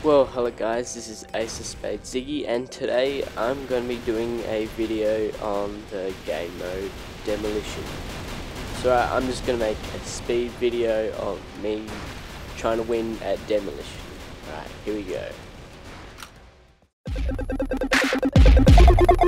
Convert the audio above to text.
Well, hello guys, this is Ace of Spades Ziggy, and today I'm going to be doing a video on the game mode Demolition. So I'm just going to make a speed video of me trying to win at Demolition. Alright, here we go.